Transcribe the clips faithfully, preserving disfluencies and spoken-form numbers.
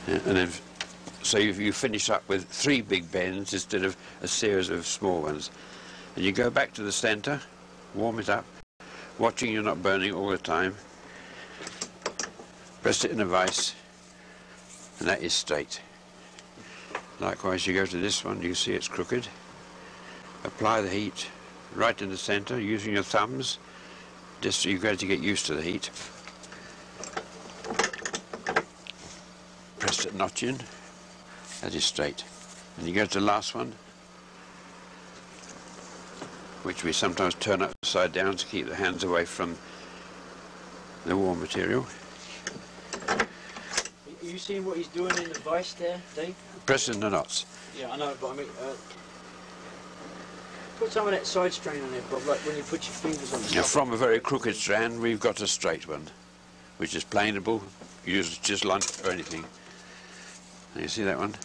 And then, so you, you finish up with three big bends instead of a series of small ones. And you go back to the centre, warm it up, watching you're not burning all the time. Press it in a vise, and that is straight. Likewise, you go to this one, you see it's crooked. Apply the heat right in the centre using your thumbs, just so you've got to get used to the heat. Press that notch in, that is straight. And you go to the last one, which we sometimes turn upside down to keep the hands away from the warm material. Are you seeing what he's doing in the vise there, Dave? Pressing the knots. Yeah, I know, but I mean, uh, put some of that side strain on there, Bob, like when you put your fingers on the Now, stuff. from a very crooked strand, we've got a straight one, which is planeable, use just lunch or anything. And you see that one?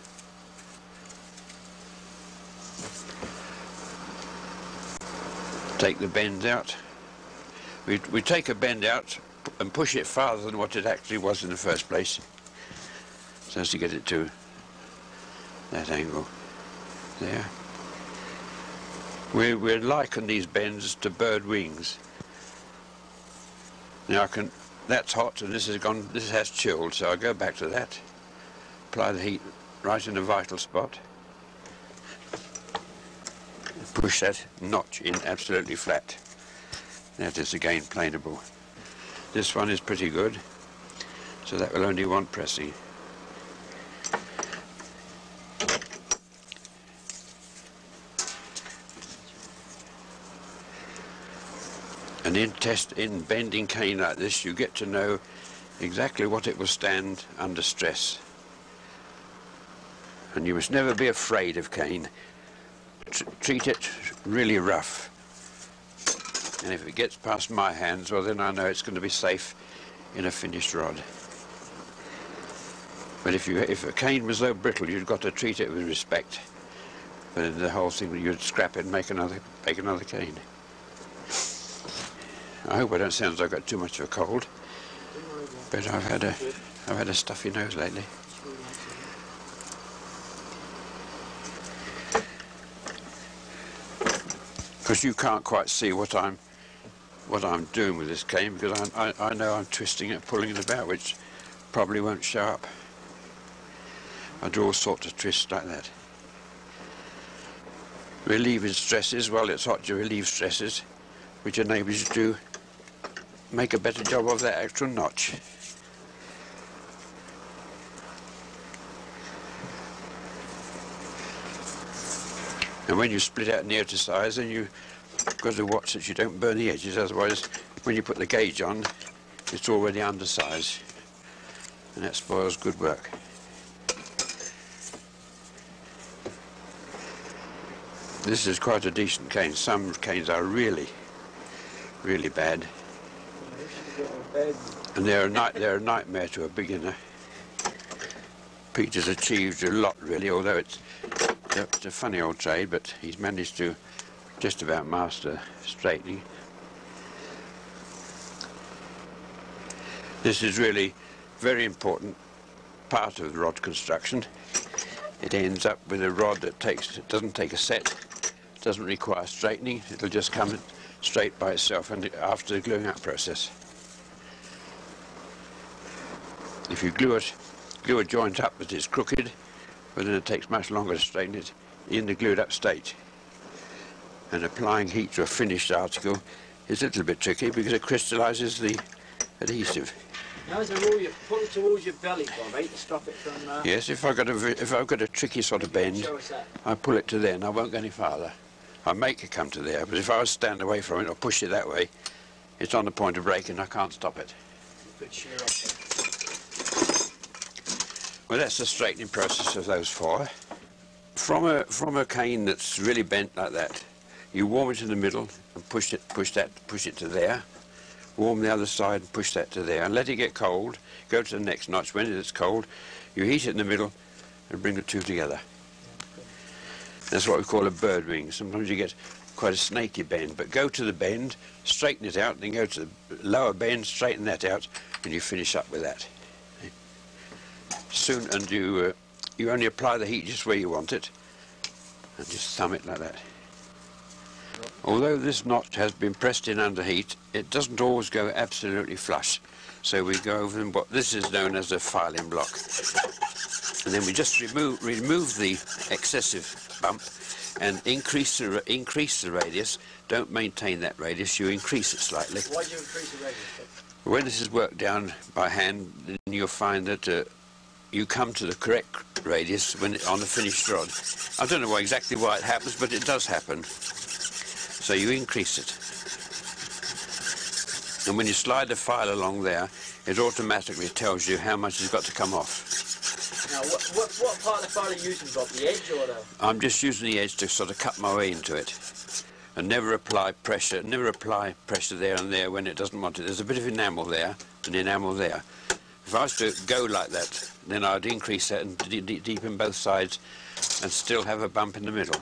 Take the bend out. We, we take a bend out and push it farther than what it actually was in the first place, so as to get it to that angle there. We, we liken these bends to bird wings. Now I can, that's hot and this has gone, this has chilled, so I go back to that, apply the heat right in the vital spot, push that notch in absolutely flat. That is again planeable. This one is pretty good, so that will only want pressing. And in test, in bending cane like this, you get to know exactly what it will stand under stress. And you must never be afraid of cane. T- treat it really rough. And if it gets past my hands, well then I know it's going to be safe in a finished rod. But if you, if a cane was so brittle, you've got to treat it with respect. But then the whole thing, you'd scrap it and make another, make another cane. I hope I don't sound as though I've got too much of a cold, but I've had a, I've had a stuffy nose lately. Because you can't quite see what I'm, what I'm doing with this cane, because I, I, I know I'm twisting it, pulling it about, which probably won't show up. I do all sorts of twists like that. Relieving stresses, well, it's hot to relieve stresses, which enables you to make a better job of that actual notch. And when you split out near to size, then you've got to watch that you don't burn the edges, otherwise when you put the gauge on, it's already undersized, and that spoils good work. This is quite a decent cane. Some canes are really, really bad. And they're a, night, they're a nightmare to a beginner. Peter's achieved a lot, really, although it's, it's a funny old trade, but he's managed to just about master straightening. This is really very important part of the rod construction. It ends up with a rod that takes, it doesn't take a set, doesn't require straightening, it'll just come straight by itself and after the gluing up process. If you glue it, glue a joint up that is crooked, well then it takes much longer to straighten it in the glued up state. And applying heat to a finished article is a little bit tricky because it crystallises the adhesive. Now as a rule you pull it towards your belly, Bob, eh, to stop it from... Uh... Yes, if I've got a, if I've got a tricky sort of bend, I pull it to there and I won't go any farther. I make it come to there, but if I was to stand away from it or push it that way, it's on the point of breaking, I can't stop it. You could shear off there. Well, that's the straightening process of those four. From a, from a cane that's really bent like that, you warm it in the middle and push it, push that, push it to there. Warm the other side and push that to there and let it get cold. Go to the next notch. When it's cold, you heat it in the middle and bring the two together. That's what we call a bird wing. Sometimes you get quite a snaky bend, but go to the bend, straighten it out, then go to the lower bend, straighten that out, and you finish up with that. soon and you uh, you only apply the heat just where you want it, and just thumb it like that. Although this notch has been pressed in under heat, it doesn't always go absolutely flush. So we go over them. What this is known as a filing block, and then we just remove remove the excessive bump and increase the increase the radius. Don't maintain that radius. You increase it slightly. Why do you increase the radius? When this is worked down by hand, then you'll find that uh, you come to the correct radius when it, on the finished rod. I don't know why, exactly why it happens, but it does happen. So you increase it. And when you slide the file along there, it automatically tells you how much has got to come off. Now, what, what, what part of the file are you using, Bob? The edge or the... I'm just using the edge to sort of cut my way into it. And never apply pressure, never apply pressure there and there when it doesn't want it. There's a bit of enamel there and enamel there. If I was to go like that, then I'd increase that and de de deepen both sides and still have a bump in the middle.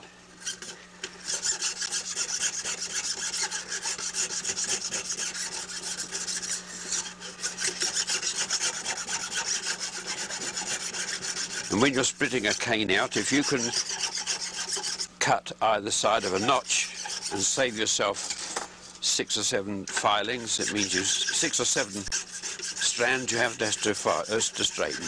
And when you're splitting a cane out, if you can cut either side of a notch and save yourself six or seven filings, it means you six or seven strands you have to, to, uh, to straighten.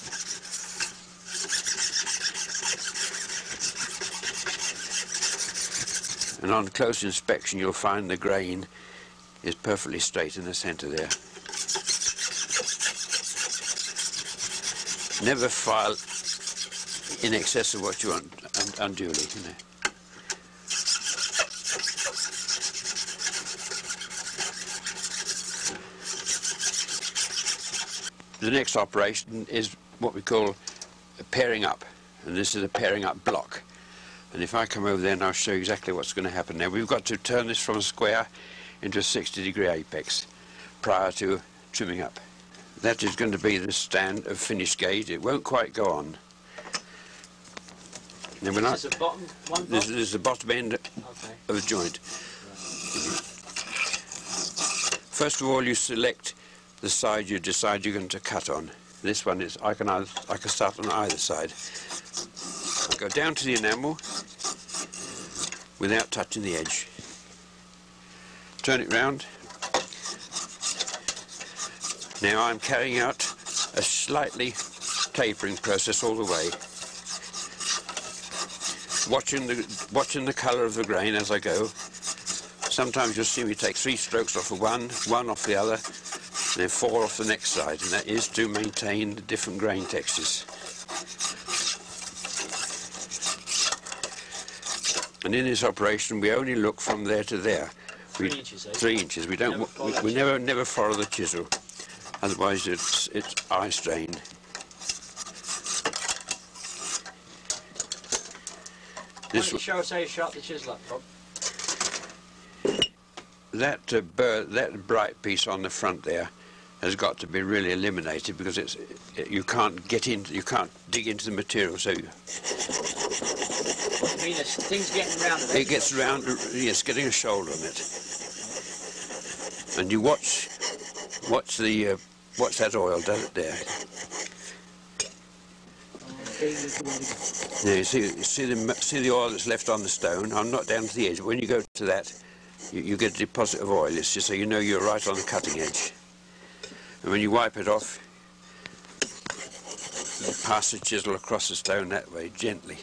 And on close inspection you'll find the grain is perfectly straight in the centre there. Never file in excess of what you want un unduly, you know. The next operation is what we call a pairing up, and this is a pairing up block. And if I come over there and I'll show you exactly what's going to happen now. We've got to turn this from a square into a sixty degree apex prior to trimming up. That is going to be the stand of finished gauge. It won't quite go on. Now when this is the bottom one? This, this is the bottom end okay. of the joint. First of all, you select the side you decide you're going to cut on. This one is, I can, either, I can start on either side. I go down to the enamel without touching the edge. Turn it round. Now I'm carrying out a slightly tapering process all the way. Watching the, watching the colour of the grain as I go. Sometimes you'll see me take three strokes off of one, one off the other, and then four off the next side, and that is to maintain the different grain textures. And in this operation we only look from there to there. We, three inches, eh? Three inches. We don't. Never We, we never never follow the chisel, otherwise it's it's eye strain. Why don't you show us how you sharp the chisel up, Bob? That uh, burr, that bright piece on the front there has got to be really eliminated because it's it, you can't get in, you can't dig into the material. So you, What do you mean? There's things getting round it? it gets round. Yes, getting a shoulder on it. And you watch, watch the uh, watch that oil. Does it there? Now you see, you see the see the oil that's left on the stone. I'm not down to the edge. But when you go to that, you, you get a deposit of oil. It's just so you know you're right on the cutting edge. And when you wipe it off, you pass the chisel across the stone that way, gently.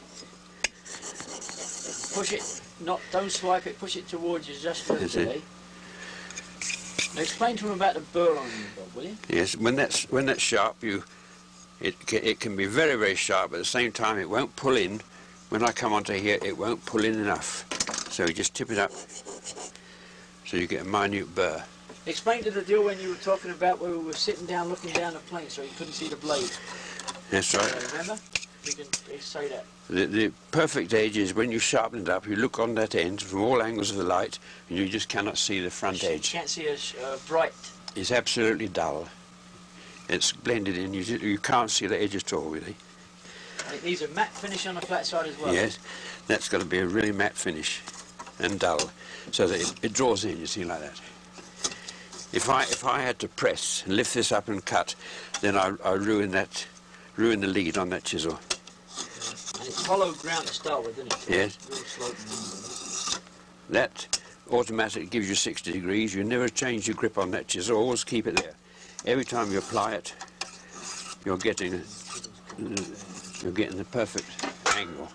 Push it, not, don't swipe it, push it towards you just a little bit. Now explain to him about the burr on you, Bob, will you? Yes, when that's, when that's sharp, you, it, ca- it can be very, very sharp, but at the same time it won't pull in. When I come onto here, it won't pull in enough. So you just tip it up, so you get a minute burr. Explain to the deal when you were talking about where we were sitting down looking down the plane so you couldn't see the blade. That's right. Uh, remember? We can say that. The, the perfect edge is when you sharpen it up, you look on that end from all angles of the light, and you just cannot see the front You edge. can't see a uh, bright. It's absolutely dull. It's blended in. You, you can't see the edge at all, really. And it needs a matte finish on the flat side as well. Yes, that's got to be a really matte finish and dull, so that it, it draws in, you see, like that. If I if I had to press and lift this up and cut, then I, I ruin that ruin the lead on that chisel. And it's hollow ground to start with, isn't it? So Yes. real sloping. That automatically gives you sixty degrees. You never change your grip on that chisel, always keep it there. Every time you apply it, you're getting, you're getting the perfect angle.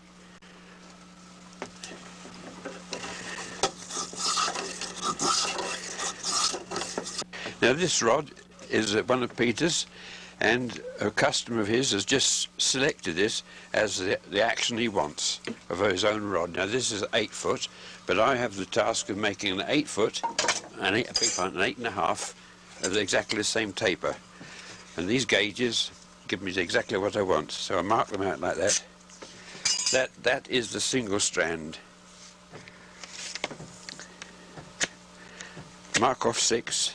Now this rod is one of Peter's, and a customer of his has just selected this as the, the action he wants of his own rod. Now this is eight foot, but I have the task of making an eight foot and eight, I beg pardon, an eight and a half of exactly the same taper. And these gauges give me exactly what I want, so I mark them out like that. That that is the single strand. Mark off six.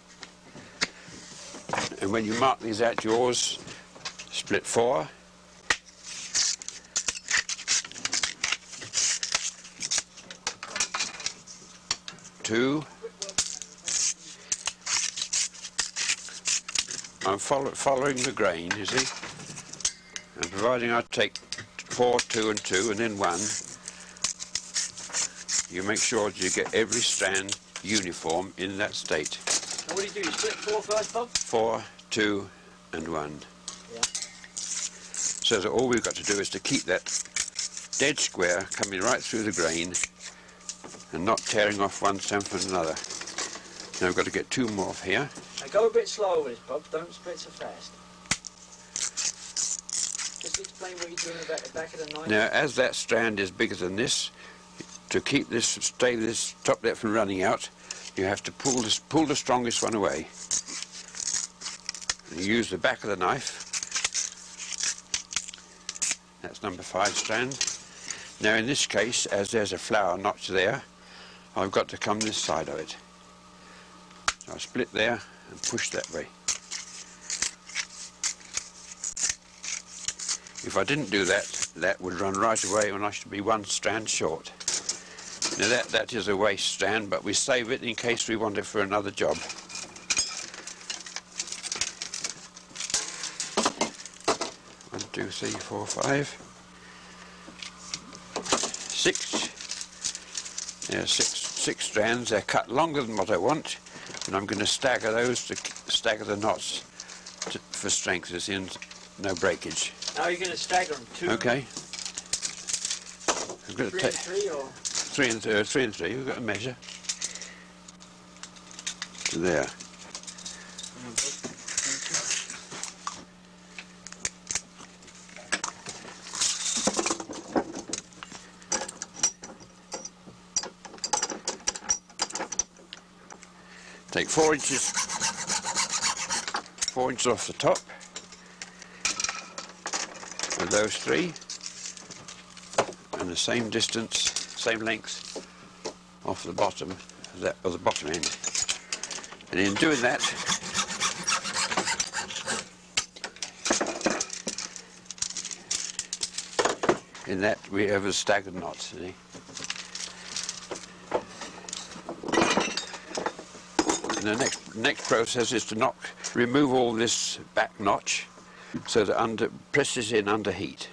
And when you mark these out, you always split four. Two. I'm follow, following the grain, you see. And providing I take four, two and two and then one, you make sure that you get every strand uniform in that state. And what do you do? You split four first, Bob? Four, two and one. Yeah. So that all we've got to do is to keep that dead square coming right through the grain and not tearing off one stem from another. Now I've got to get two more off here. Now go a bit slower with this, Bob. Don't split so fast. Just explain what you're doing about the back of the knife. Now as that strand is bigger than this, to keep this, stay this top lip from running out, you have to pull, this, pull the strongest one away. And you use the back of the knife. That's number five strand. Now in this case, as there's a flower notch there, I've got to come this side of it. So I split there and push that way. If I didn't do that, that would run right away when I should be one strand short. Now that, that is a waste strand, but we save it in case we want it for another job. One, two, three, four, five. Six. Yeah, six, six strands. They're cut longer than what I want, and I'm going to stagger those to stagger the knots to, for strength, as in no breakage. Now you're going to stagger them. Two, okay. I'm going to three and three, or? Three and, th three and three, we've got to measure. There. Take four inches, four inches off the top of those three, and the same distance, same length off the bottom of that, of the bottom end. And in doing that, in that we have a staggered knot, see? And the next next process is to knock, remove all this back notch, so that under press this in under heat.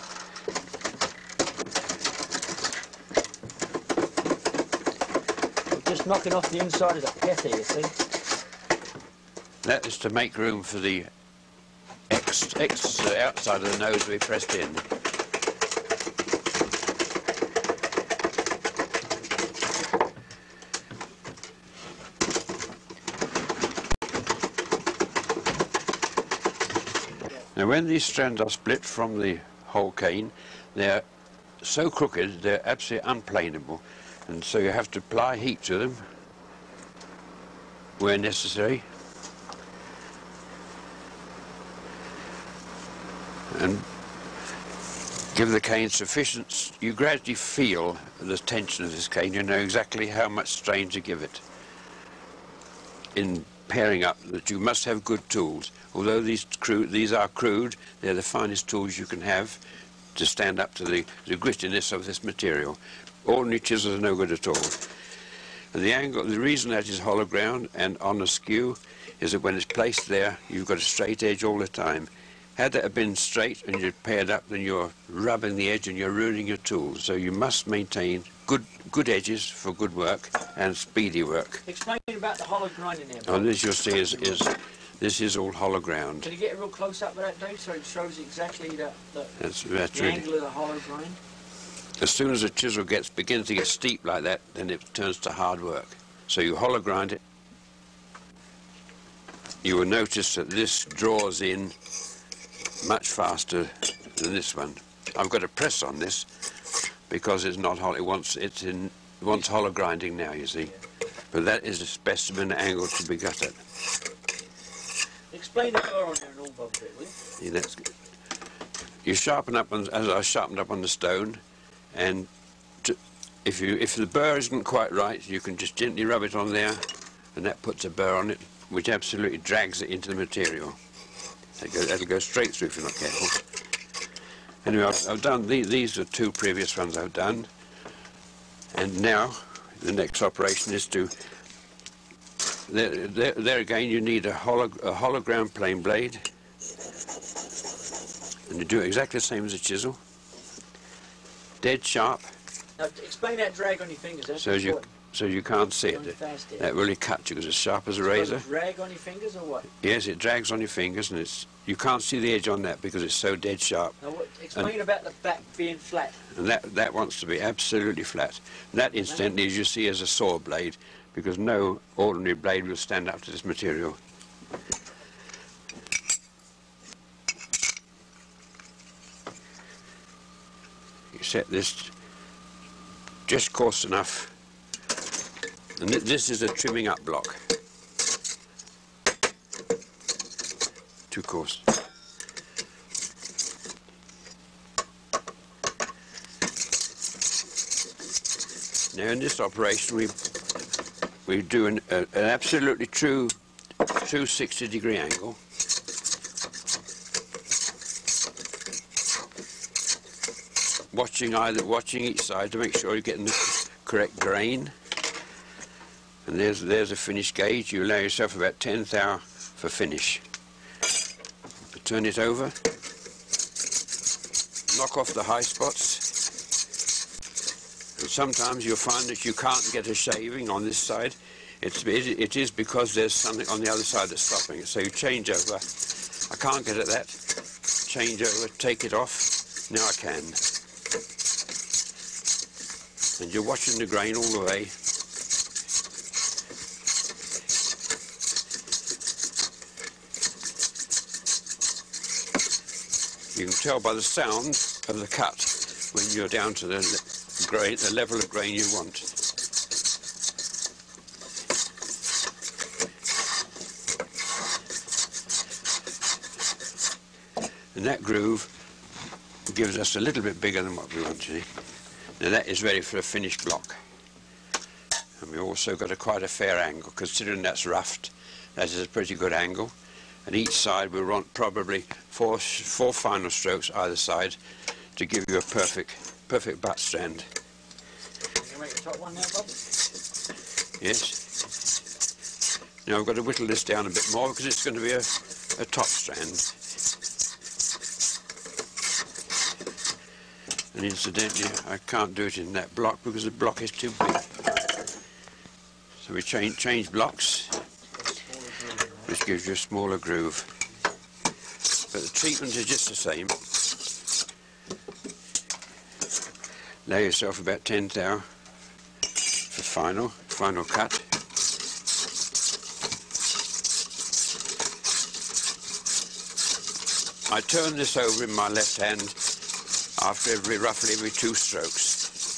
Just knocking off the inside of the pith here, you see. That is to make room for the X, X uh, outside of the nose to be pressed in. Now when these strands are split from the whole cane, they're so crooked they're absolutely unplaneable, and so you have to apply heat to them where necessary, and give the cane sufficient. You gradually feel the tension of this cane. You know exactly how much strain to give it in pairing up. That you must have good tools. Although these crude, these are crude, they're the finest tools you can have to stand up to the, the grittiness of this material. Ordinary chisels are no good at all. And the angle, the reason that is hollow ground and on a skew is that when it's placed there, you've got a straight edge all the time. Had that have been straight and you'd paired up, then you're rubbing the edge and you're ruining your tools. So you must maintain good good edges for good work and speedy work. Explain about the hollow grinding there, Bob. Oh, this you'll see is, is this is all hollow ground. Can you get a real close up with that, Dave, so it shows exactly the, the, That's, that's the really, angle of the hollow grind? as soon as the chisel gets begins to get steep like that, then it turns to hard work. So you hollow grind it. You will notice that this draws in much faster than this one. I've got a press on this because it's not hollow. It wants it's in it wants hollow grinding now, you see. But that is the specimen angle to be got at. Explain the burr on there and all, Bob, a bit, will you? Yeah, that's good. You sharpen up on, as I sharpened up on the stone, and to, if you if the burr isn't quite right, you can just gently rub it on there, and that puts a burr on it, which absolutely drags it into the material. That'll go, that'll go straight through if you're not careful. Anyway, I've, I've done these. These are two previous ones I've done, and now the next operation is to. There, there, there again, you need a hollow, a hollow ground plane blade, and you do it exactly the same as a chisel. Dead sharp. Now, explain that drag on your fingers. That's so you important. so you can't see Going it. fast here. That really cuts you because it's sharp as a Does razor. it drag on your fingers or what? Yes, it drags on your fingers, and it's you can't see the edge on that because it's so dead sharp. Now, what, explain And- about the back being flat. And that that wants to be absolutely flat. And that incidentally, as you see, is a saw blade, because no ordinary blade will stand up to this material. You set this just coarse enough, and th this is a trimming up block. Too coarse. Now in this operation we we do an, a, an absolutely true true sixty degree angle. Watching either watching each side to make sure you're getting the correct grain. And there's there's a finish gauge. You allow yourself about ten thou for finish. Turn it over. Knock off the high spots. And sometimes you'll find that you can't get a shaving on this side. It's, it, it is because there's something on the other side that's stopping it. So you change over. I can't get at that. Change over, take it off. Now I can. And you're watching the grain all the way. You can tell by the sound of the cut when you're down to the grain, the level of grain you want. And that groove gives us a little bit bigger than what we want to see. Now that is ready for a finished block. And we also got a quite a fair angle, considering that's roughed. That is a pretty good angle. And each side we want probably four, four final strokes either side to give you a perfect, perfect butt strand. Can you make the top one now, Bob? Yes. Now I've got to whittle this down a bit more because it's going to be a, a top strand. And incidentally, I can't do it in that block because the block is too big. So we change, change blocks, which gives you a smaller groove. But the treatment is just the same. Lay yourself about ten thou for final, final cut. I turn this over in my left hand after every, roughly every two strokes.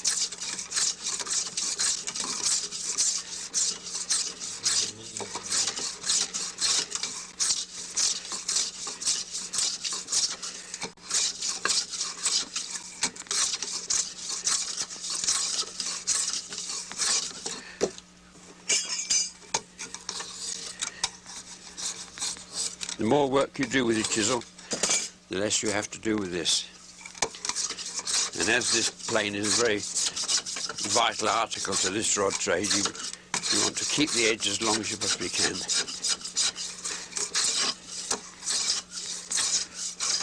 The more work you do with your chisel, the less you have to do with this. And as this plane is a very vital article to this rod trade, you, you want to keep the edge as long as you possibly can.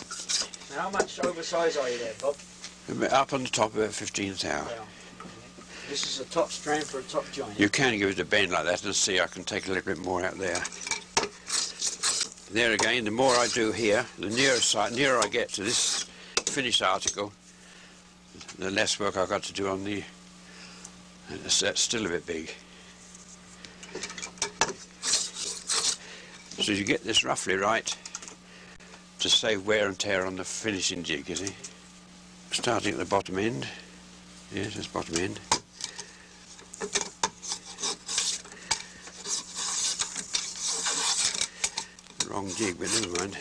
How much oversize are you there, Bob? Up on the top of it, fifteen thou. Yeah. This is a top strand for a top joint. You can give it a bend like that and see I can take a little bit more out there. There again, the more I do here, the nearer side, nearer I get to this finished article, the less work I've got to do on the. That's, that's still a bit big. So you get this roughly right to save wear and tear on the finishing jig, you see. Starting at the bottom end. Yes, that's bottom end. Wrong jig, but never mind.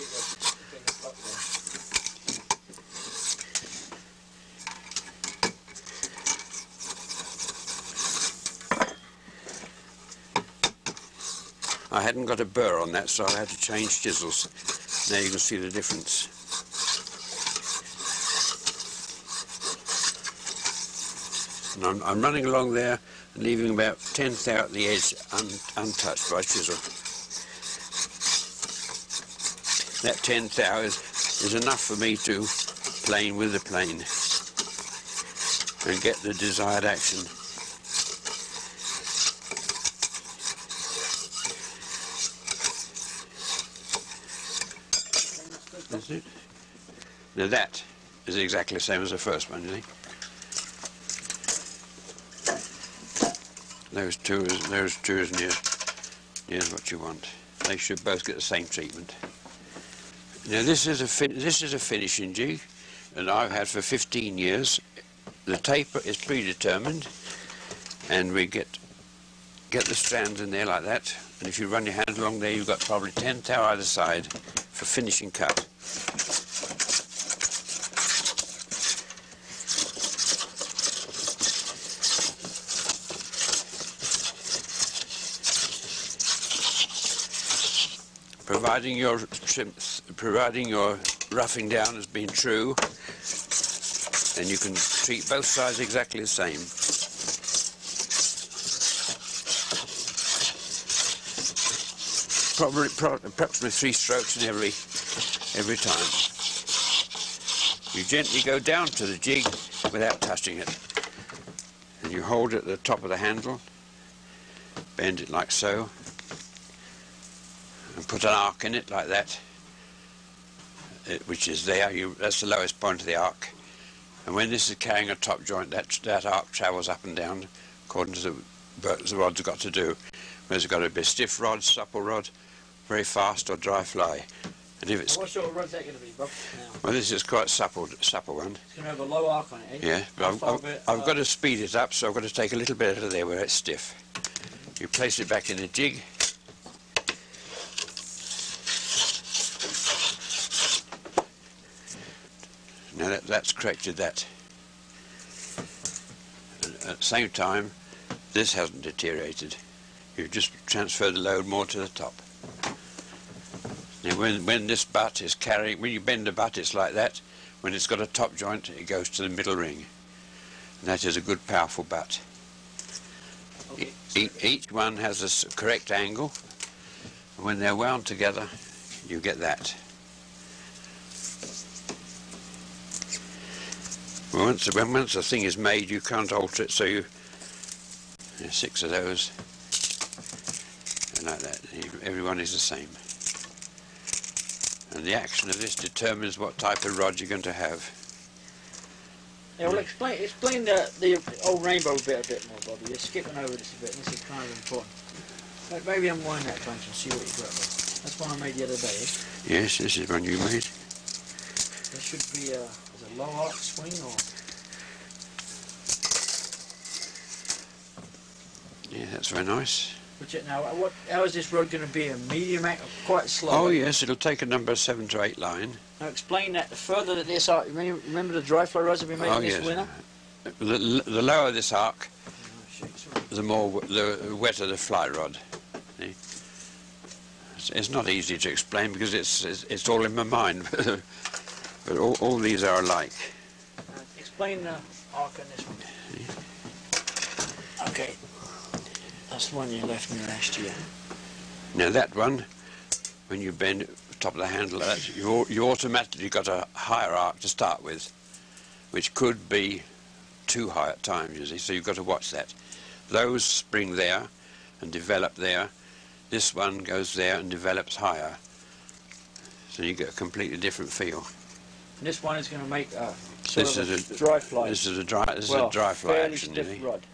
I hadn't got a burr on that, so I had to change chisels. Now you can see the difference. And I'm, I'm running along there and leaving about tenth out the edge un, untouched by chisel. That tenth thou is, is enough for me to plane with the plane and get the desired action. That's it. Now that is exactly the same as the first one, you see. Those two is those two is near near what you want. They should both get the same treatment. Now this is a fin this is a finishing jig, and I've had for fifteen years. The taper is predetermined, and we get get the strands in there like that. And if you run your hand along there, you've got probably ten thou either side for finishing cut. Providing your trim, providing your roughing down has been true, and you can treat both sides exactly the same. Probably, pro approximately three strokes in every every time. You gently go down to the jig without touching it, and you hold it at the top of the handle, bend it like so, and put an arc in it like that, it, which is there. You, that's the lowest point of the arc. And when this is carrying a top joint, that, that arc travels up and down according to the, the rod's got to do. Whether it's got to be a stiff rod, supple rod, very fast, or dry fly. And if it's what sort of rod's that going to be, Bob? Now? Well, this is quite supple, supple one. It's going to have a low arc on it, eh? Yeah, but I've, I've, bit, I've uh, got to speed it up, so I've got to take a little bit out of there where it's stiff. You place it back in the jig. Now that, that's corrected that. And at the same time, this hasn't deteriorated. You've just transferred the load more to the top. Now when, when this butt is carrying, when you bend the butt it's like that. When it's got a top joint it goes to the middle ring. And that is a good powerful butt. Okay. E each one has a correct angle. And when they're wound together you get that. Once, when once a thing is made, you can't alter it, so you, you six of those, and like that. Everyone is the same. And the action of this determines what type of rod you're going to have. Yeah, well, explain explain the, the old rainbow bit a bit more, Bobby. You're skipping over this a bit, and this is kind of important. Maybe unwind that bunch and see what you've got there. That's one I made the other day, eh? Yes, this is one you made. There should be a, is a low arc swing or? Yeah, that's very nice. Which it now, what? How is this rod going to be? A medium act, or quite slow? Oh yes, it'll take a number seven to eight line. Now explain that. The further that this arc, remember the dry fly rods have been made oh, in this yes. winter? The, the lower this arc, Oh, shit, the more the wetter the fly rod. See? It's, it's not easy to explain because it's it's, it's all in my mind, but all, all these are alike. uh, explain the arc on this one. See? Okay. That's the one you left me last year. Now that one, when you bend, top of the handle like that, you, you automatically got a higher arc to start with, which could be too high at times, you see, so you've got to watch that. Those spring there and develop there. This one goes there and develops higher. So you get a completely different feel. And this one is going to make a sort This of is a, a dry fly. This is a dry. This well, is a dry fly fairly action. stiff You see. rod.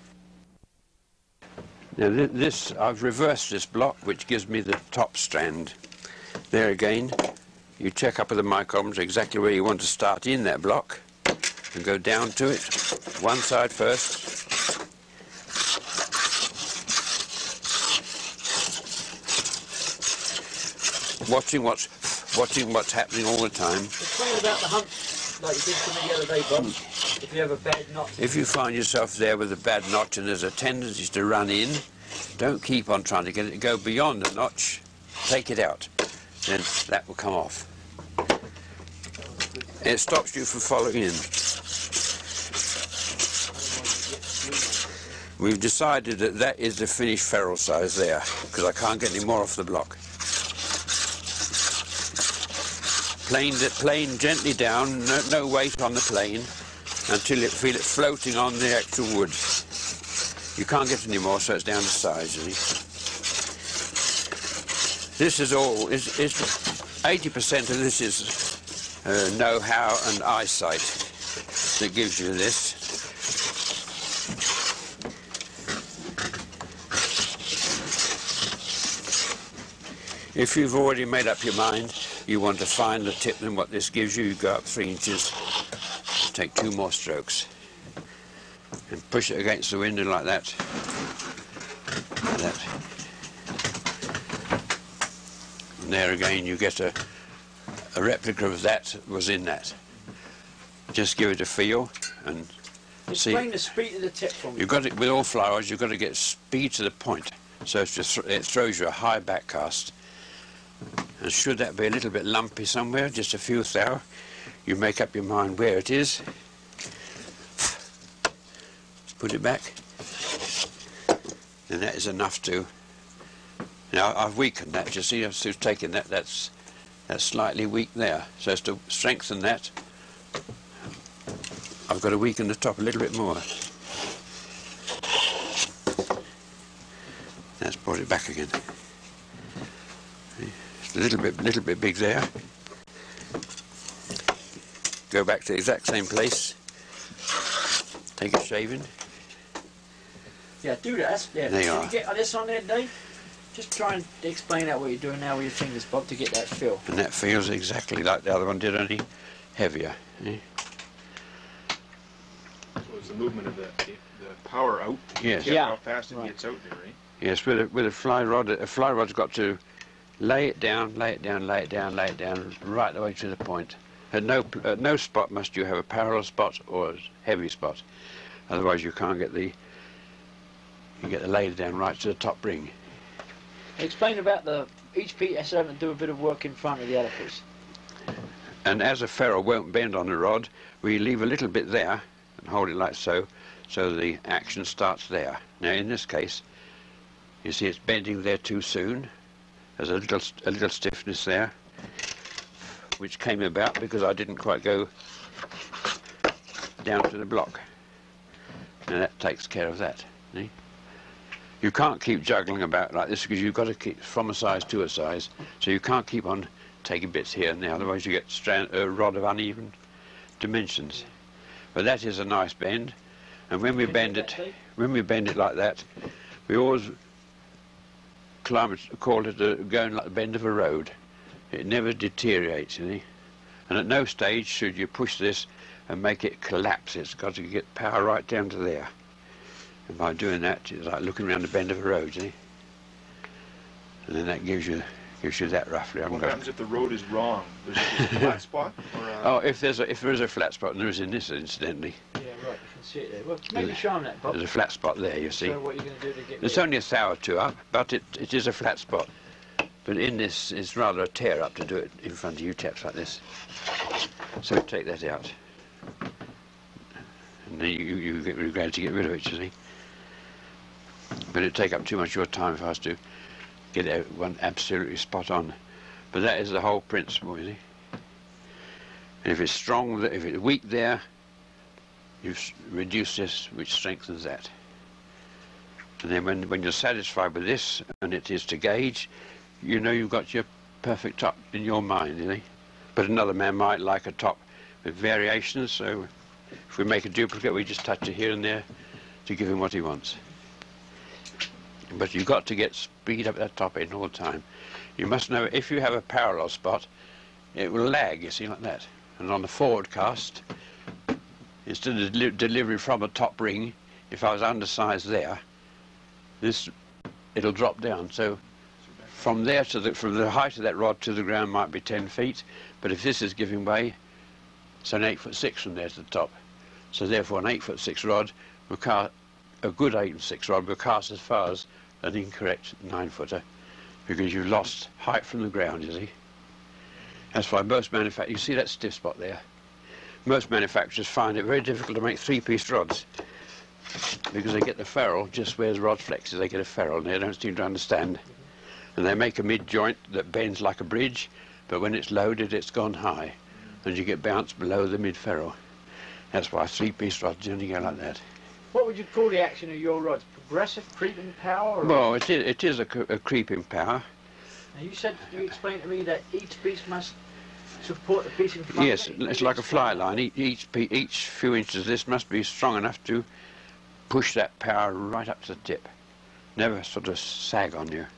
Now th this, I've reversed this block, which gives me the top strand. There again, you check up with the micrometer exactly where you want to start in that block, and go down to it. One side first. Watching what's watching what's happening all the time. Explain about the hump, like you did to me the other day, Bob. If you have a bad knot. If you find yourself there with a bad notch and there's a tendency to run in, don't keep on trying to get it to go beyond the notch. Take it out. Then that will come off. It stops you from following in. We've decided that that is the finished ferrule size there, because I can't get any more off the block. Plane, plane gently down, no, no weight on the plane, until you feel it floating on the actual wood. You can't get any more, so it's down to size, you see. This is all, eighty percent of this is uh, know-how and eyesight that gives you this. If you've already made up your mind, you want to find the tip, then what this gives you, you go up three inches, take two more strokes, and push it against the window like that. Like that. And there again, you get a, a replica of that was in that. Just give it a feel and see. Explain the speed of the tip for me. You've got it with all fly rods. You've got to get speed to the point, so it's just, it throws you a high back cast. And should that be a little bit lumpy somewhere, just a few thou, you make up your mind where it is. Put it back. And that is enough to... Now I've weakened that, you see, I've taken that, that's, that's slightly weak there. So as to strengthen that, I've got to weaken the top a little bit more. That's brought it back again. A little bit, little bit big there. Go back to the exact same place. Take a shaving. Yeah, do that. That's, yeah. There you Can are. you get this on there, Dave? Just try and explain out what you're doing now with your fingers, Bob, to get that feel. And that feels exactly like the other one did, only heavier. Eh? So it's the movement of the, the power out. Yes. Yeah. Yeah. How fast it Right. gets out there, right? Yes, with a, with a fly rod, a fly rod's got to lay it down, lay it down, lay it down, lay it down, right the way to the point. At no, at no spot must you have a parallel spot or a heavy spot. Otherwise you can't get the, you get the laid down right to the top ring. Explain about the, each piece has to do a bit of work in front of the other piece. And as a ferrule won't bend on the rod, we leave a little bit there and hold it like so, so the action starts there. Now in this case, you see it's bending there too soon. There's a little, a little stiffness there, which came about because I didn't quite go down to the block. And that takes care of that. See? You can't keep juggling about like this because you've got to keep from a size to a size. So you can't keep on taking bits here and there, otherwise you get strand, a rod of uneven dimensions. But that is a nice bend, and when we bend it, when we bend it like that, we always climb it, call it a, going like the bend of a road. It never deteriorates, you see. And at no stage should you push this and make it collapse. It's got to get power right down to there. And by doing that, it's like looking around the bend of a road, you see. And then that gives you gives you that roughly. What happens if the road is wrong? There's a flat spot? Or a... Oh, if there's a, if there is a flat spot, and there is in this incidentally. Yeah, right, you can see it there. Well, maybe show them that, Bob. There's a flat spot there, you see. So what you're going to do to get It's rid only a thou or two up, but it, it is a flat spot. But in this, it's rather a tear up to do it in front of you taps like this. So take that out. And then you, you get really glad to get rid of it, you see. But it'd take up too much of your time if I was to get it one absolutely spot on. But that is the whole principle, you see. And if it's strong, if it's weak there, you reduce this, which strengthens that. And then when, when you're satisfied with this, and it is to gauge, you know you've got your perfect top in your mind, you see. But another man might like a top with variations, so if we make a duplicate, we just touch it here and there to give him what he wants. But you've got to get speed up that top end all the time. You must know if you have a parallel spot, it will lag, you see, like that. And on the forward cast, instead of deli delivery from a top ring, if I was undersized there, this it'll drop down. So from there to the from the height of that rod to the ground might be ten feet, but if this is giving way, it's an eight foot six from there to the top. So therefore, an eight foot six rod will cast, a good eight and six rod will cast as far as an incorrect nine footer, because you've lost height from the ground, you see. That's why most manufacturers, you see that stiff spot there? Most manufacturers find it very difficult to make three-piece rods because they get the ferrule just where the rod flexes. They get a ferrule and they don't seem to understand. And they make a mid-joint that bends like a bridge, but when it's loaded, it's gone high, and you get bounced below the mid-ferrule. That's why three-piece rods only go like that. What would you call the action of your rods? Progressive, creeping power? Or Well, it is, it is a, a creeping power. Now you said, you explained to me that each piece must support the piece in front. Yes, of it. it's like a fly line. Each, each, pe- each few inches of this must be strong enough to push that power right up to the tip. Never sort of sag on you.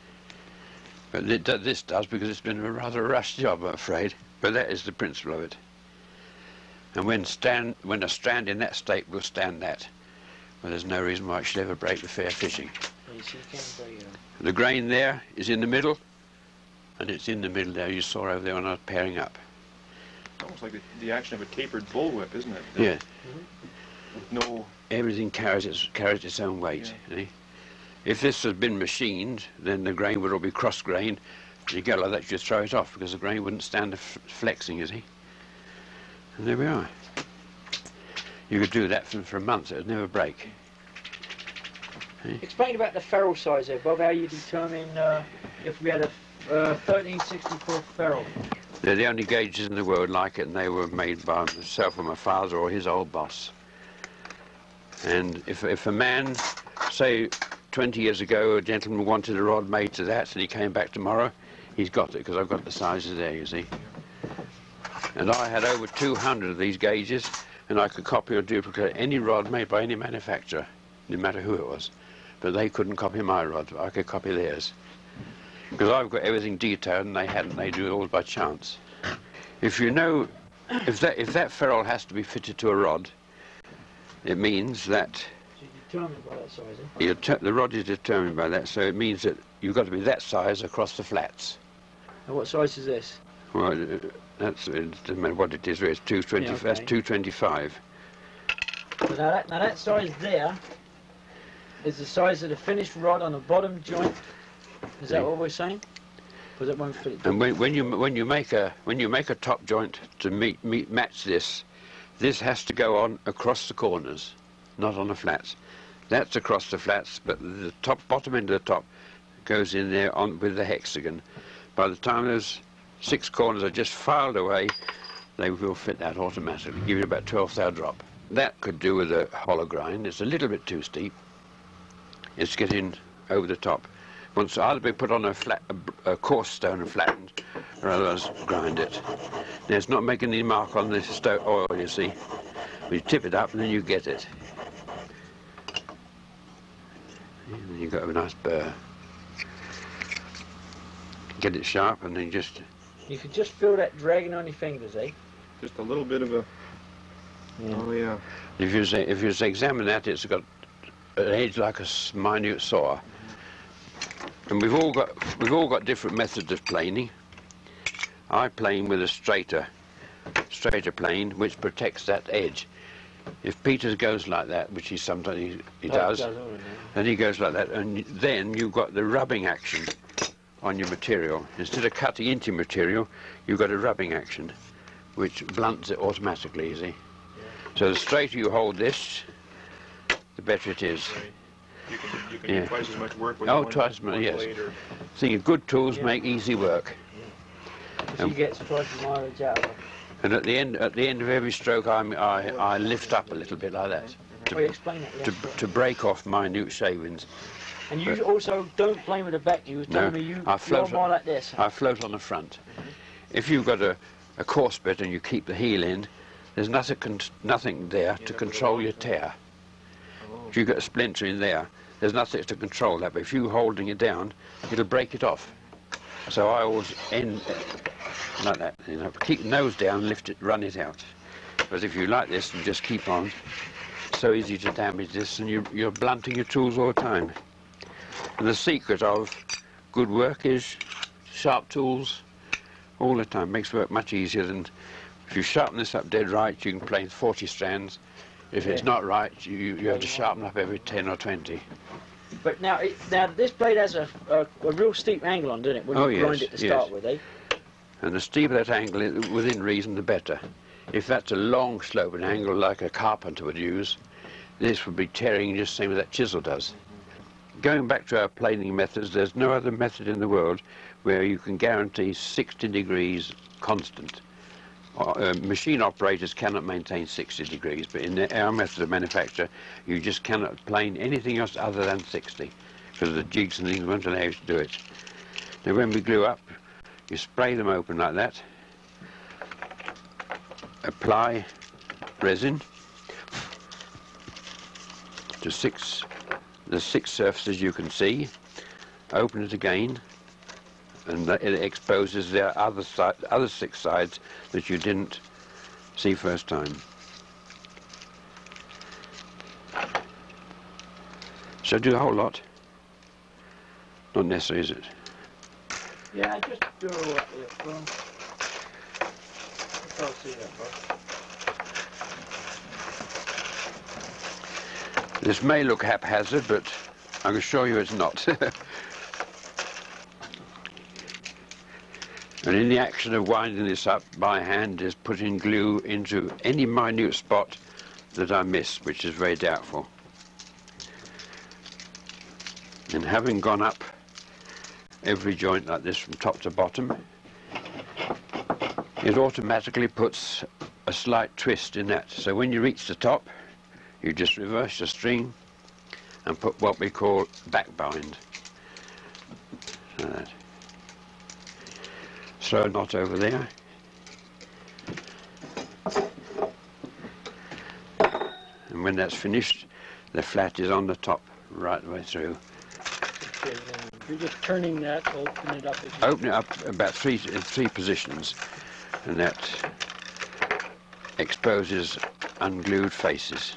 But it, this does because it's been a rather rush job, I'm afraid. But that is the principle of it. And when, stand, when a strand in that state will stand that, well, there's no reason why it should ever break the fair fishing. Yes, you can break it. The grain there is in the middle, and it's in the middle there, you saw over there when I was pairing up. It's almost like the, the action of a tapered bullwhip, isn't it? Yeah. Mm-hmm. With no... Everything carries its, carries its own weight. Yeah. See? If this had been machined, then the grain would all be cross-grained. You go like that, you just throw it off, because the grain wouldn't stand the f flexing, you see. And there we are. You could do that for, for a month, it would never break. See? Explain about the ferrule size there, Bob, how you determine uh, if we had a uh, thirteen sixty-four ferrule. They're the only gauges in the world like it, and they were made by myself or my father or his old boss. And if, if a man, say twenty years ago, a gentleman wanted a rod made to that, and he came back tomorrow, he's got it, because I've got the sizes there, you see. And I had over two hundred of these gauges, and I could copy or duplicate any rod made by any manufacturer, no matter who it was. But they couldn't copy my rod, but I could copy theirs. Because I've got everything detailed, and they hadn't. They do it all by chance. If you know, if that, if that ferrule has to be fitted to a rod, it means that So you determine by that size, eh? you the rod is determined by that, so it means that you've got to be that size across the flats. And what size is this? Well, uh, that's, it doesn't matter what it is, it's two twenty, Yeah, okay. That's two twenty-five. So now, that, now that size there is the size of the finished rod on the bottom joint. Is that Yeah. what we're saying? Because it won't fit. And when, when you when you make a when you make a top joint to meet, meet match this, this has to go on across the corners, not on the flats. That's across the flats, but the top bottom end of the top goes in there on with the hexagon. By the time those six corners are just filed away, they will fit that automatically. Give you about twelfth hour drop. That could do with a hollow grind. It's a little bit too steep. It's getting over the top. Once either be put on a flat, a, a coarse stone and flattened, or otherwise grind it. Now it's not making any mark on the stone oil, you see. You tip it up and then you get it. And then you've got a nice burr. Get it sharp and then just... You can just feel that dragging on your fingers, eh? Just a little bit of a... Yeah. Oh, yeah. If you say, if you say, examine that, it's got an edge like a s- minute saw. And we've all got we've all got different methods of planing. I plane with a straighter, straighter plane, which protects that edge. If Peter goes like that, which he sometimes he, he Oh, does, it does already, and he goes like that, and then you've got the rubbing action on your material. Instead of cutting into material, you've got a rubbing action, which blunts it automatically, you see. So the straighter you hold this, the better it is. You can, you can Yeah. do twice as much work with Oh, one, twice as much, one yes. blade or... Thing good tools Yeah. make easy work. She gets twice the mileage out of it. And at the end, at the end of every stroke, I'm, I I lift up a little bit like that to, Oh, you explain that, to, yes. to break off minute shavings. And you but- also don't play with the back. You were No, telling me you, I float you're more on- like this. I float on the front. If you've got a, a coarse bit and you keep the heel in, there's nothing con nothing there to control your tear. If you've got a splinter in there, there's nothing to control that. But if you're holding it down, it'll break it off. So I always end like that. You know, keep the nose down, lift it, run it out. But if you like this and just keep on, it's so easy to damage this, and you, you're blunting your tools all the time. And the secret of good work is sharp tools all the time. Makes work much easier than if you sharpen this up dead right, you can play forty strands. If it's Yeah. not right, you, you have to sharpen up every ten or twenty. But now, it, now this blade has a, a, a real steep angle on, doesn't it? When Oh, you yes, grind it to yes. start with, eh? And the steeper that angle, is, within reason, the better. If that's a long sloping angle like a carpenter would use, this would be tearing just the same as that chisel does. Going back to our planing methods, there's no other method in the world where you can guarantee sixty degrees constant. Uh, machine operators cannot maintain sixty degrees, but in the, our method of manufacture, you just cannot plane anything else other than sixty, because the jigs and things won't allow you to do it. Now when we glue up, you spray them open like that, apply resin to six, the six surfaces you can see, open it again, and it exposes the other side, other six sides that you didn't see first time. So do the whole lot. Not necessary, is it? Yeah, just do all that with it, well. I can't see that, bro. This may look haphazard, but I can assure you it's not. And in the action of winding this up by hand is putting glue into any minute spot that I miss, which is very doubtful. And having gone up every joint like this from top to bottom, it automatically puts a slight twist in that. So when you reach the top, you just reverse the string and put what we call back bind. Like that. Throw a knot over there. And when that's finished, the flat is on the top right the way through. Okay, then you're just turning that, open it up. As you Open it up about three in three positions, and that exposes unglued faces.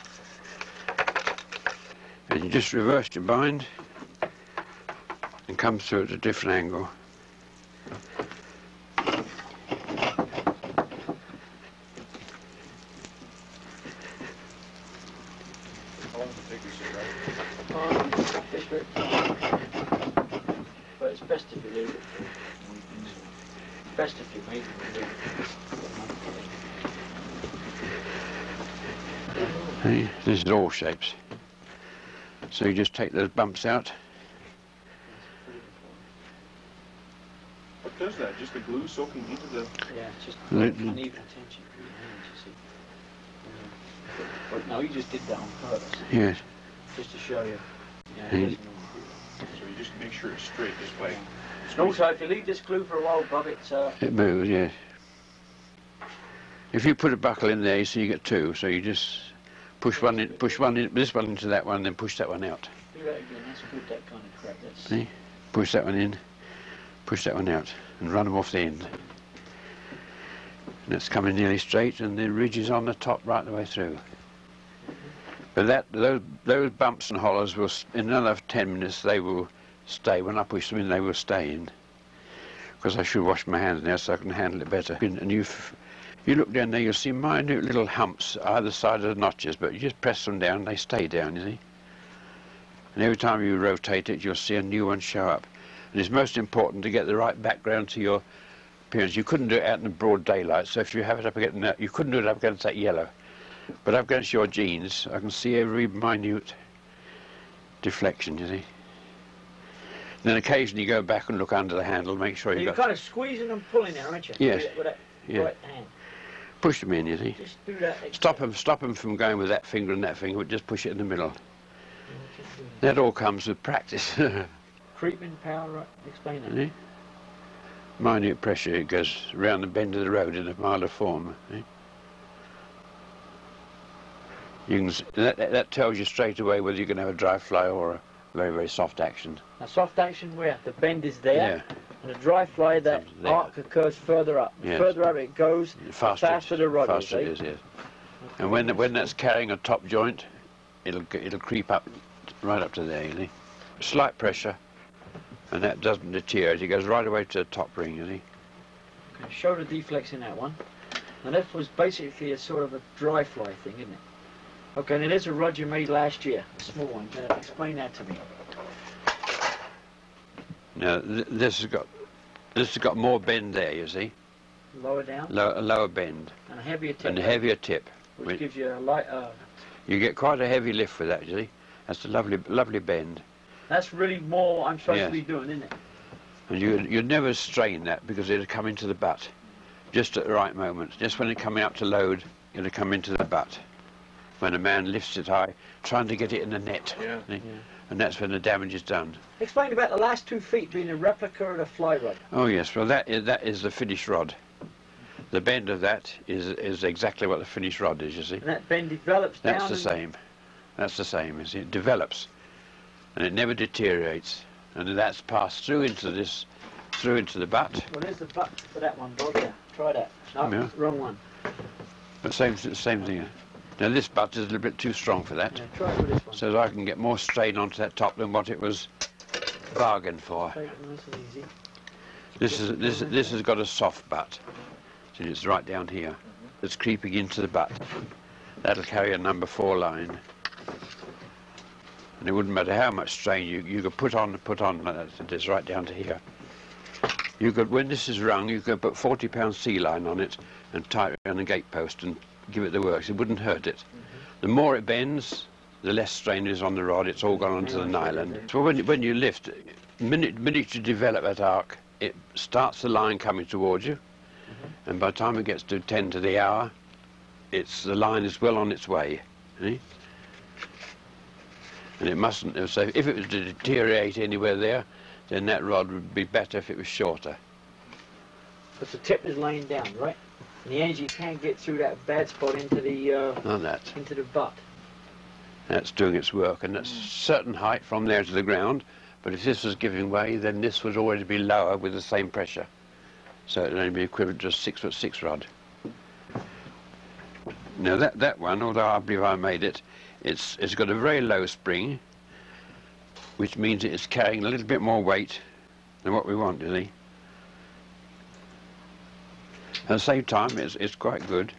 And you just reverse your bind and come through at a different angle. How long does it take you to write? Um, it's very but it's best if you leave it. It's best if you make it leave it. See, this is all shapes. So you just take those bumps out. What does that? Just the glue soaking into the... Yeah, it's just The- uneven tension for your hands, you see. Yeah. But no, you just did that on purpose, Yes. just to show you. Yeah, Hmm. it doesn't So you just make sure it's straight this way. And also, if you leave this glue for a while, Bob, it's uh, It moves, yes. If you put a buckle in there, you see you get two. So you just push one in, push one in, this one into that one, then push that one out. do that again. That's good. That kind of crack. That's See? Push that one in, push that one out, and run them off the end. And it's coming nearly straight, and the ridge is on the top right the way through. But that those those bumps and hollows will, s- in another ten minutes, they will stay. When I push them in, they will stay in. Because I should wash my hands now so I can handle it better. And you, you look down there, you'll see minute little humps either side of the notches, but you just press them down, they stay down, you see. And every time you rotate it, you'll see a new one show up. And it's most important to get the right background to your appearance. You couldn't do it out in the broad daylight, so if you have it up against that, you couldn't do it up against that yellow. But up against your jeans, I can see every minute deflection, you see. Then occasionally you go back and look under the handle, make sure you've You're got... kind of squeezing and pulling there, aren't you? Yes. With, with that Yeah. right hand. Push them in, you see. Just do that. Stop them, stop them from going with that finger and that finger, but just push it in the middle. That all comes with practice. Creeping power, right? Explain that. See? Minute pressure, it goes round the bend of the road in a milder form. See? You can, s- that, that that tells you straight away whether you're going to have a dry fly or a very, very soft action. Now, soft action where the bend is there, Yeah. and the dry fly, that Comes there. arc occurs further up. The Yes. further up it goes, The the faster, faster the rod faster is. it see? is, yes. And when when that's carrying a top joint, it'll g- it'll creep up right up to there, you see. Slight pressure, and that doesn't deteriorate. It goes right away to the top ring, you see. Okay, show the deflex in that one. Now that was basically a sort of a dry fly thing, isn't it? Okay, now there's a rod you made last year, a small one. Uh, explain that to me. Now th this has got this has got more bend there, you see, Lower down, Low, a lower bend and a heavier tip, and a heavier tip. which Which- gives you a light. Uh, You get quite a heavy lift with that, you see. That's a lovely, lovely bend, that's really more what I'm supposed Yes. to be doing, isn't it? and you you'd never strain that because it'll come into the butt, just at the right moment. Just when it's coming up to load, it'll come into the butt. When a man lifts it high, trying to get it in the net, Yeah. see? Yeah. And that's when the damage is done. Explain about the last two feet being a replica of the fly rod. Oh yes, well that is that is the finished rod. The bend of that is is exactly what the finished rod is, you see. And that bend develops down. That's the and- same. That's the same. You see, it develops, and it never deteriorates, and that's passed through into this, through into the butt. Well, there's the butt for that one, Bob. Yeah, try that. No, Yeah. wrong one. But same same thing. Now this butt is a little bit too strong for that, Yeah, try it with this one. so that I can get more strain onto that top than what it was bargained for. Take it nice and easy. This is this this has got a soft butt, see, it's right down here. It's creeping into the butt. That'll carry a number four line. And it wouldn't matter how much strain you, you could put on, put on, like that, it's right down to here. You could, when this is wrung, you could put forty pound sea line on it and tie it around the gate post and give it the works. It wouldn't hurt it. The more it bends, the less strain is on the rod. It's all gone onto the nylon. So when, you- when you lift, minute, minute you develop that arc, it starts the line coming towards you. And by the time it gets to ten to the hour, it's, the line is well on its way. See? And it mustn't, so if it was to deteriorate anywhere there, then that rod would be better if it was shorter. But the tip is laying down, right? And the energy can't get through that bad spot into the uh, On that. into the butt. That's doing its work, and that's a certain height from there to the ground, but if this was giving way, then this would already be lower with the same pressure. So it would only be equivalent to a six foot six rod. Now that, that one, although I believe I made it, it's, it's got a very low spring, which means it's carrying a little bit more weight than what we want, really. At the same time, it's, it's quite good.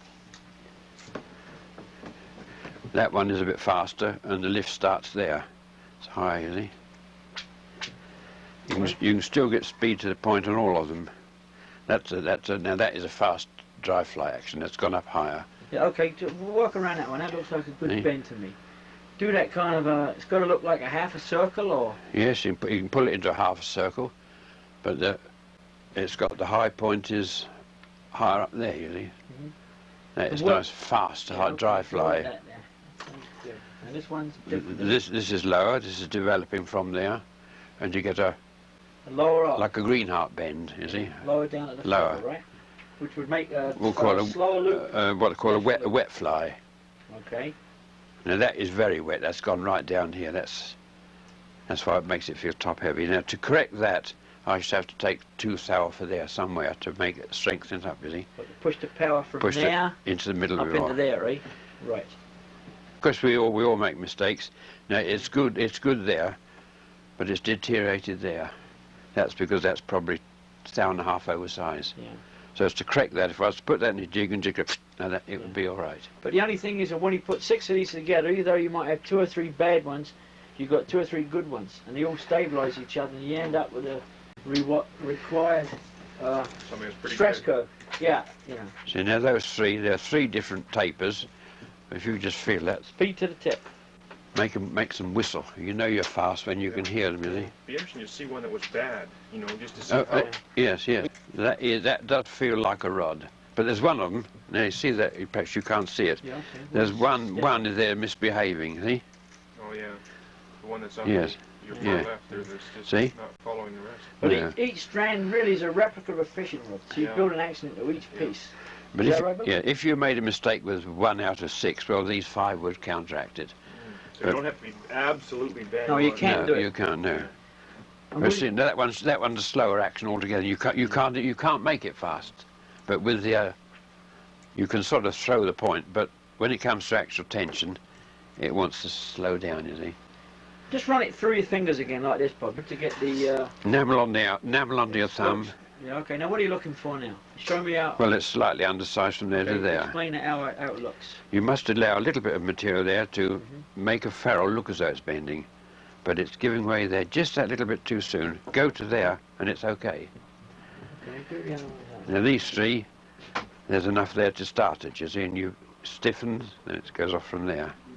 That one is a bit faster, and the lift starts there. It's high, you see. You can, you can still get speed to the point on all of them. That's a, that's a, now that is a fast dry fly action. That's gone up higher. Yeah, okay, to work around that one. That looks like a good See? bend to me. Do that kind of a, it's got to look like a half a circle, or? Yes, you can, put, you can pull it into a half a circle, but the, it's got the high point is higher up there, you see. Mhm. That is And what- nice, fast, Yeah, high okay, dry like fly. that there. Sounds good. And this one's different. This, this is lower, this is developing from there, and you get a, A lower up, like a greenheart bend, you see. lower down at the Lower. feather, right? Which would make a, We'll a call slower it loop. uh, uh, what they call a wet, a wet fly. Okay. Now that is very wet. That's gone right down here. That's that's why it makes it feel top heavy. Now to correct that, I should have to take two thou for there somewhere to make it strengthen it up. You see, But you push the power from push there it into the middle up of it. into there, eh? Right. Of course, we all we all make mistakes. Now it's good. It's good there, but it's deteriorated there. That's because that's probably a thou and a half oversized. Yeah. So it's to correct that. If I was to put that in a jig and jig it, now that it would be all right. But the only thing is that when you put six of these together, either you might have two or three bad ones, you've got two or three good ones, and they all stabilise each other, and you end up with a re required uh, Something that's pretty stress good. curve. Yeah, you know, So now those three, there are three different tapers. If you just feel that, speed to the tip. make them make them whistle. You know you're fast when you Yeah. can hear them, you see. It'd be interesting to see one that was bad, you know, just to see Oh, how... uh, yes, yes. That is, that does feel like a rod. But there's one of them. Now you see that? Perhaps you can't see it. Yeah, okay. There's one. Yeah. One is there misbehaving. See? Oh, yeah. The one that's on Yes. your far Yeah. left there that's just See? not following the rest. But Yeah. each, each strand really is a replica of a fishing rod, so you Yeah. build an action into each Yeah. piece. But Is if that right, Bill? yeah, if you made a mistake with one out of six, well, these five would counteract it. So you don't have to be absolutely bang No, you on. can't no, do it. you can't. No. Yeah. And But would see, it- that one's that one's a slower action altogether. You can't you can't you can't make it fast. But with the uh, you can sort of throw the point. But when it comes to actual tension, it wants to slow down. You see. Just run it through your fingers again like this, Bob, to get the... Uh, Enamel on the out, enamel under your thumb. yeah, okay, now what are you looking for now? Show me how... Well, it's slightly undersized from there okay, to there. explain it how, it- how it looks. You must allow a little bit of material there to Mm-hmm. make a ferrule look as though it's bending. But it's giving way there just that little bit too soon. Go to there and it's okay. Okay, do the other one. Now these three, there's enough there to start it, you see, and you stiffen, then it goes off from there.